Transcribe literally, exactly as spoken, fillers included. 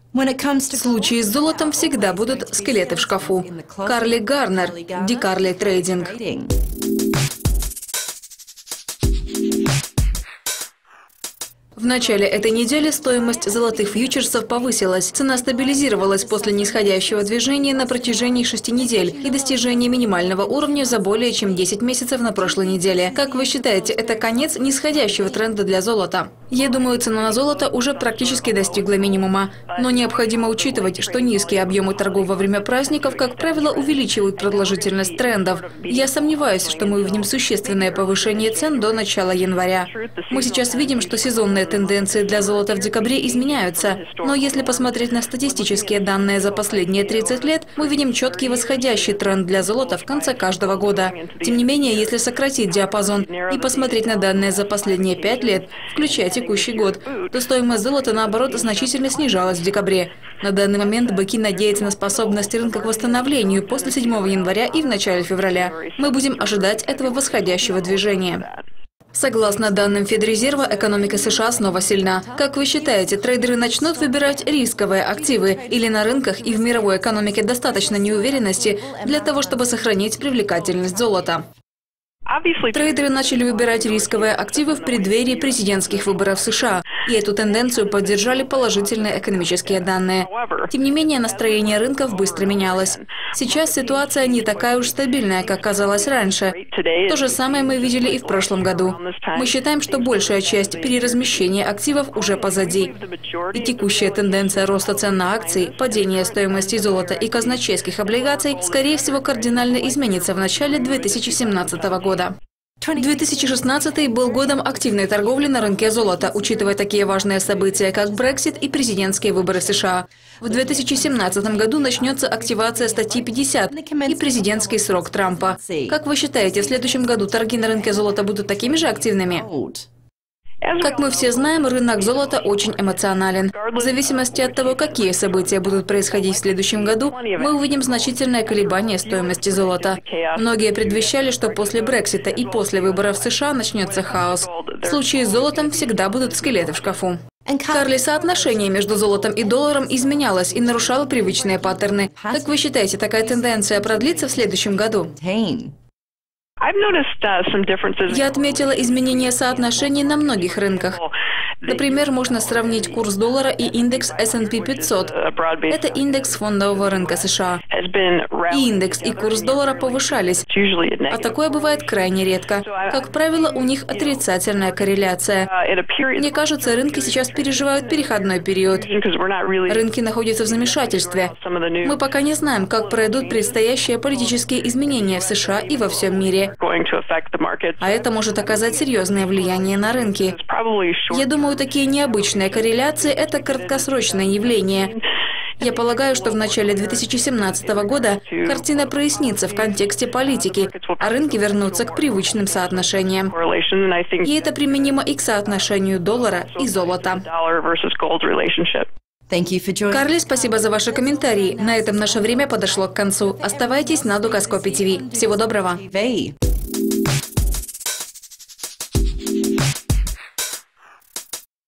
В случае с золотом всегда будут скелеты в шкафу. Карли Гарнер, Дикарли Трейдинг. В начале этой недели стоимость золотых фьючерсов повысилась. Цена стабилизировалась после нисходящего движения на протяжении шести недель и достижения минимального уровня за более чем десять месяцев на прошлой неделе. Как вы считаете, это конец нисходящего тренда для золота? Я думаю, цена на золото уже практически достигла минимума. Но необходимо учитывать, что низкие объемы торгов во время праздников, как правило, увеличивают продолжительность трендов. Я сомневаюсь, что мы увидим существенное повышение цен до начала января. Мы сейчас видим, что сезонные тенденции для золота в декабре изменяются. Но если посмотреть на статистические данные за последние тридцать лет, мы видим четкий восходящий тренд для золота в конце каждого года. Тем не менее, если сократить диапазон и посмотреть на данные за последние пять лет, включая текущий год, то стоимость золота, наоборот, значительно снижалась в декабре. На данный момент быки надеются на способность рынка к восстановлению после седьмого января и в начале февраля. Мы будем ожидать этого восходящего движения. Согласно данным Федрезерва, экономика США снова сильна. Как вы считаете, трейдеры начнут выбирать рисковые активы или на рынках и в мировой экономике достаточно неуверенности для того, чтобы сохранить привлекательность золота? Трейдеры начали выбирать рисковые активы в преддверии президентских выборов в США, и эту тенденцию поддержали положительные экономические данные. Тем не менее, настроение рынков быстро менялось. Сейчас ситуация не такая уж стабильная, как казалось раньше. То же самое мы видели и в прошлом году. Мы считаем, что большая часть переразмещения активов уже позади. И текущая тенденция роста цен на акции, падения стоимости золота и казначейских облигаций, скорее всего, кардинально изменится в начале две тысячи семнадцатого года. две тысячи шестнадцатый был годом активной торговли на рынке золота, учитывая такие важные события, как Брексит и президентские выборы в США. В две тысячи семнадцатом году начнется активация статьи пятьдесят и президентский срок Трампа. Как вы считаете, в следующем году торги на рынке золота будут такими же активными? Как мы все знаем, рынок золота очень эмоционален. В зависимости от того, какие события будут происходить в следующем году, мы увидим значительное колебание стоимости золота. Многие предвещали, что после Брексита и после выборов в США начнется хаос. В случае с золотом всегда будут скелеты в шкафу. Карли, соотношение между золотом и долларом изменялось и нарушало привычные паттерны. Как вы считаете, такая тенденция продлится в следующем году? Я отметила изменение соотношений на многих рынках. Например, можно сравнить курс доллара и индекс эс энд пи пятьсот. Это индекс фондового рынка США. И индекс, и курс доллара повышались. А такое бывает крайне редко. Как правило, у них отрицательная корреляция. Мне кажется, рынки сейчас переживают переходной период. Рынки находятся в замешательстве. Мы пока не знаем, как пройдут предстоящие политические изменения в США и во всем мире. А это может оказать серьезное влияние на рынки. Я думаю, такие необычные корреляции – это краткосрочное явление. Я полагаю, что в начале две тысячи семнадцатого года картина прояснится в контексте политики, а рынки вернутся к привычным соотношениям. И это применимо и к соотношению доллара и золота. Карли, спасибо за ваши комментарии. На этом наше время подошло к концу. Оставайтесь на Дукаскопе ТВ. Всего доброго.